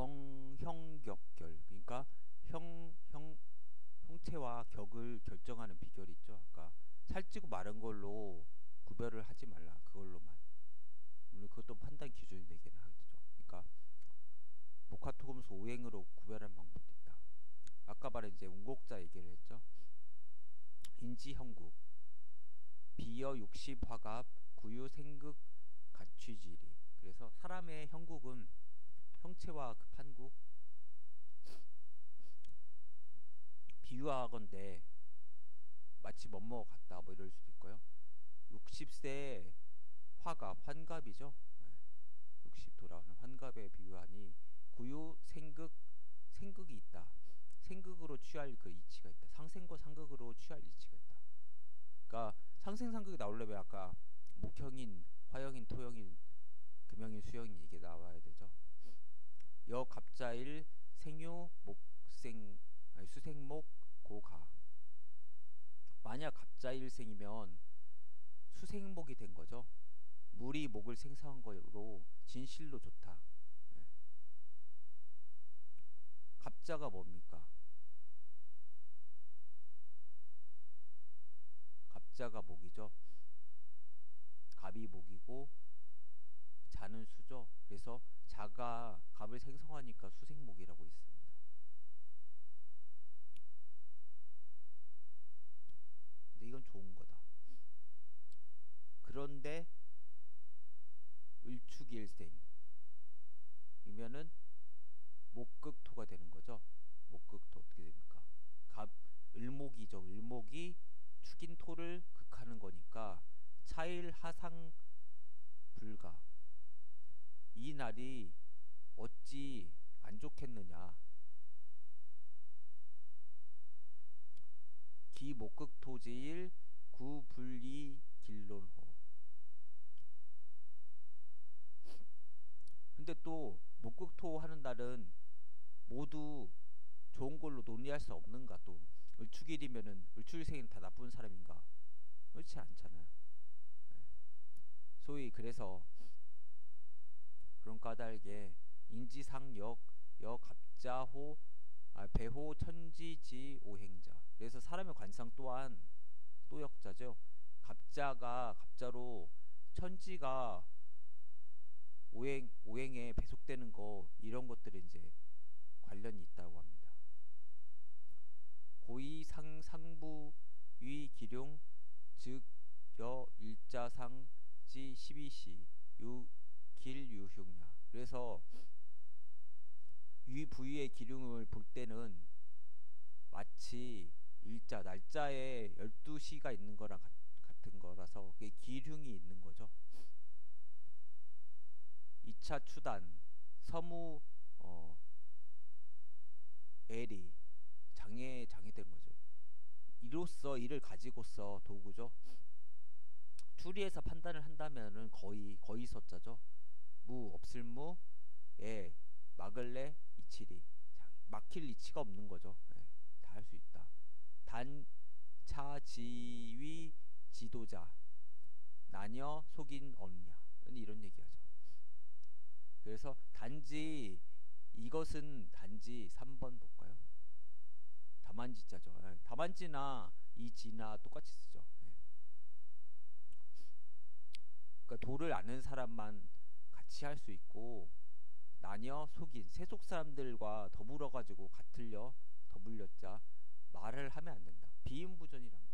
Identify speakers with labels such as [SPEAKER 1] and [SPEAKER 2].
[SPEAKER 1] 정형격결, 그러니까 형체와 격을 결정하는 비결이 있죠. 아까 살찌고 마른 걸로 구별을 하지 말라. 그걸로만. 물론 그것도 판단 기준이 되긴 하겠죠. 그러니까 목화토금수 오행으로 구별하는 방법도 있다. 아까 말한 이제 운곡자 얘기를 했죠. 인지형국, 비여 육십화갑, 구유 생극 가취지리. 그래서 사람의 형국은 형체와 그 판국, 비유하건대 마치 뭐뭐 같다 뭐 이럴 수도 있고요. 60세 화갑, 환갑이죠. 60 돌아오는 환갑에 비유하니 구유 생극, 생극이 있다. 생극으로 취할 그 이치가 있다. 상생과 상극으로 취할 이치가 있다. 그러니까 상생상극이 나오려면 아까 목형인, 화형인, 토형인, 금형인, 수형인 이게 나와야 되죠. 여갑자일 생유 목생 아니 수생목 고가. 만약 갑자일생이면 수생목이 된 거죠. 물이 목을 생성한 거로 진실로 좋다. 예. 갑자가 뭡니까? 갑자가 목이죠. 갑이 목이고 자는 수죠. 그래서 자가 갑을 생성하니까 수생목이라고 있습니다. 근데 이건 좋은 거다. 그런데 을축일생이면은 목극토가 되는 거죠. 목극토 어떻게 됩니까? 갑 을목이죠. 을목이 축인토를 극하는 거니까 차일 하상 불가. 이 날이 어찌 안 좋겠느냐. 기 목극토제일 구불이 길론호. 근데 또 목극토 하는 날은 모두 좋은 걸로 논의할 수 없는가. 또 을축일이면은 을축일생은 다 나쁜 사람인가? 그렇지 않잖아요. 소위 그래서 그런 까닭에 인지상역 여갑자호 배호 천지지 오행자. 그래서 사람의 관상 또한 또역자죠. 갑자가 갑자로 천지가 오행에 배속되는 거 이런 것들이 이제 관련이 있다고 합니다. 고이상 상부 위 기룡 즉 여 일자상 지 12시 유 길유흉야. 그래서 위 부위의 기륭을 볼 때는 마치 일자 날짜에 12시가 있는 거랑 같은 거라서 그게 기흉이 있는 거죠. 2차 추단 서무 엘이 장애된 거죠. 이로써 이를 가지고서 도구죠. 추리해서 판단을 한다면은 거의 서자죠. 무 없을 무에 막을래 이치리. 막힐 이치가 없는 거죠. 다 할 수 있다. 단 차지위 지도자 나녀 속인 언냐 이런 얘기하죠. 그래서 단지 이것은 단지 3번 볼까요? 다만지자죠. 다만지나 이지나 똑같이 쓰죠. 그러니까 도를 아는 사람만 같이 할 수 있고 나녀 속인 세속 사람들과 더불어 가지고 같을려 더불렸자 말을 하면 안 된다. 비인부전이란